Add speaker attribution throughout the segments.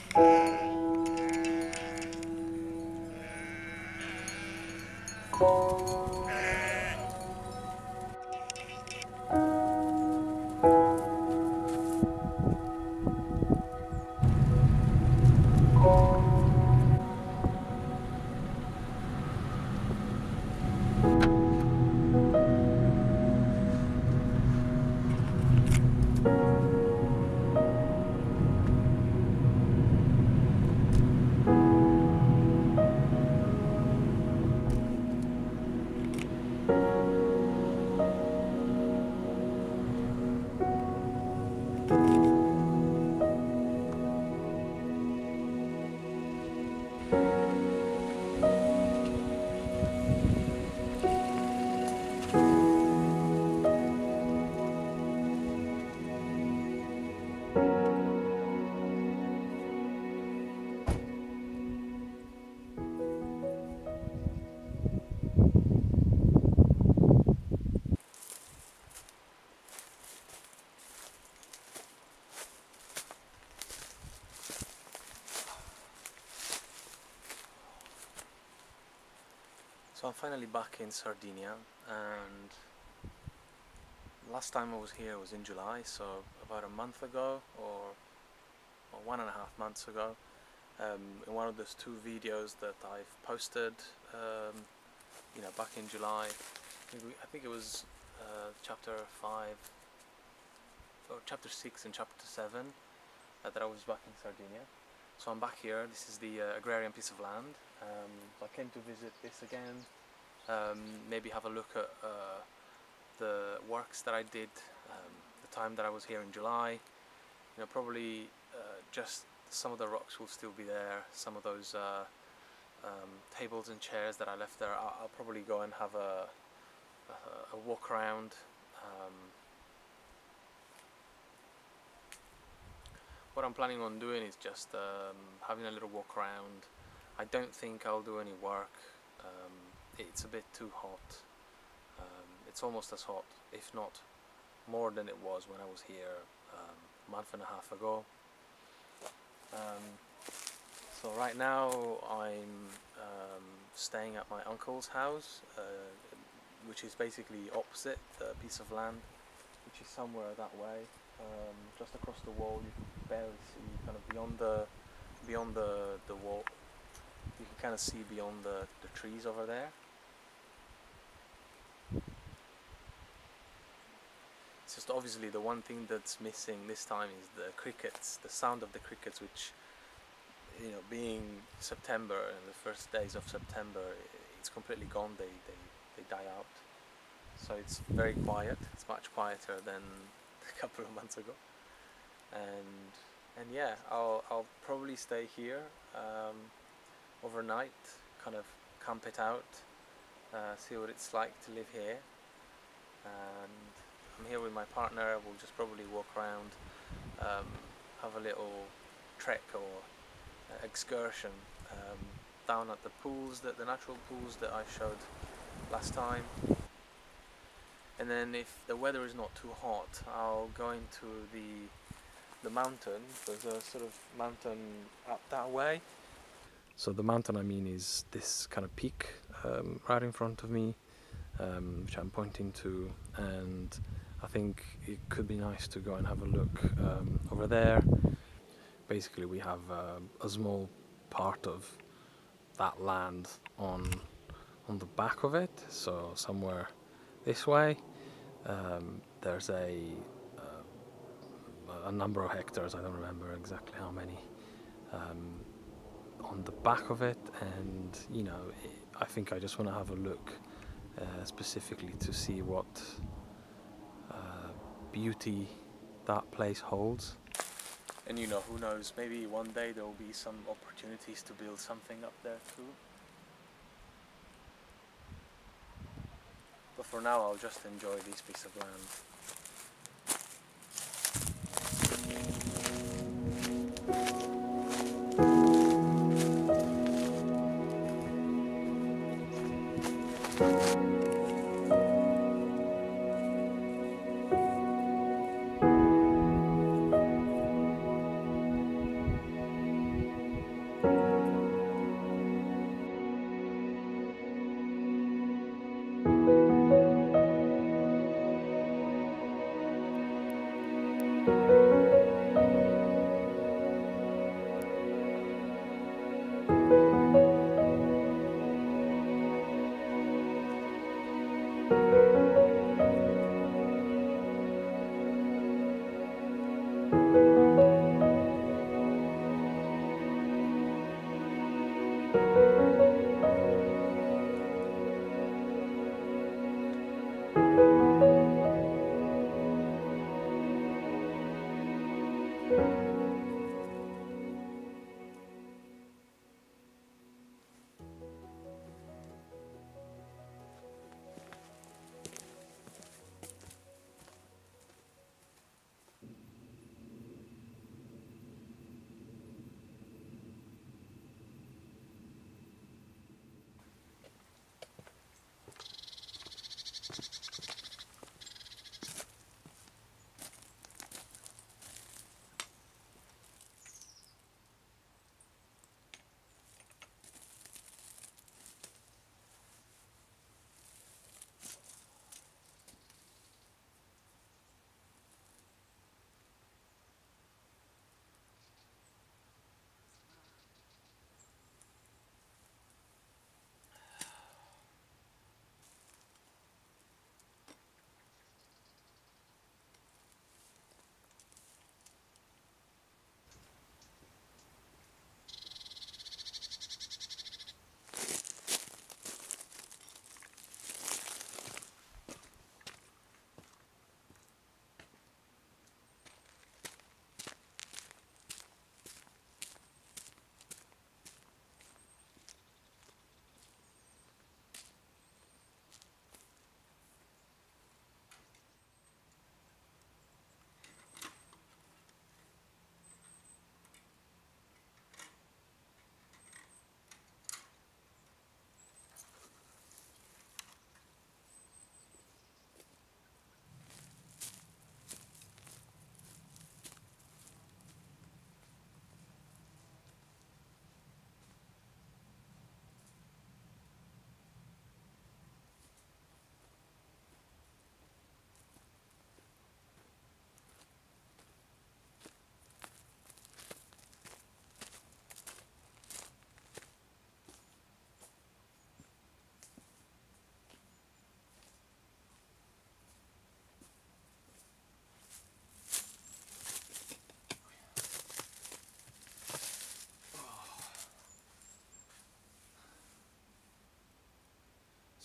Speaker 1: So I'm finally back in Sardinia, and last time I was here was in July, so about a month ago or 1.5 months ago, in one of those 2 videos that I've posted back in July. I think it was chapter 5 or chapter 6 and chapter 7 that I was back in Sardinia. So I'm back here. This is the Agrarian piece of land. So I came to visit this again, maybe have a look at the works that I did the time that I was here in July. Probably just some of the rocks will still be there, some of those tables and chairs that I left there. I'll probably go and have a walk around. What I'm planning on doing is just having a little walk around. I don't think I'll do any work. It's a bit too hot. It's almost as hot, if not more than it was when I was here a month and a half ago. So right now I'm staying at my uncle's house, which is basically opposite the piece of land, which is somewhere that way. Just across the wall, you can barely see kind of beyond the wall. You can kind of see beyond the trees over there. It's just obviously the one thing that's missing this time is the crickets, the sound of the crickets, which, being September and the first days of September, it's completely gone. They die out. So it's very quiet. It's much quieter than a couple of months ago. And yeah, I'll probably stay here overnight, kind of camp it out, see what it's like to live here. And I'm here with my partner. We'll just probably walk around, have a little trek or excursion down at the pools, the natural pools that I showed last time. And then if the weather is not too hot, I'll go into the mountain. There's a sort of mountain up that way. So the mountain I mean is this kind of peak right in front of me, which I'm pointing to, and I think it could be nice to go and have a look over there. Basically we have a small part of that land on the back of it, so somewhere this way. There's a number of hectares, I don't remember exactly how many, on the back of it, and I think I just want to have a look specifically to see what beauty that place holds. And who knows, maybe one day there will be some opportunities to build something up there too. But for now I'll just enjoy this piece of land.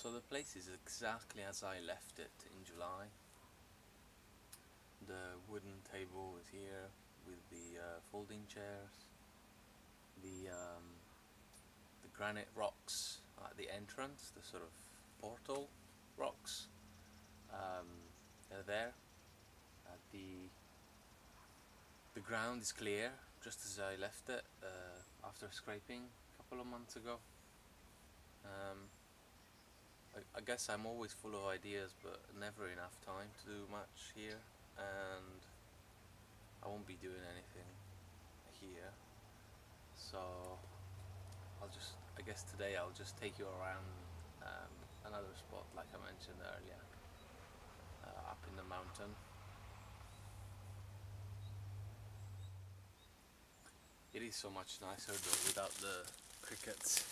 Speaker 1: So the place is exactly as I left it in July. The wooden table is here with the folding chairs. The granite rocks at the entrance, the sort of portal rocks, they're there. The ground is clear, just as I left it after scraping a couple of months ago. I guess I'm always full of ideas, but never enough time to do much here, and I won't be doing anything here. So I guess today I'll just take you around another spot like I mentioned earlier, up in the mountain. It is so much nicer though without the crickets.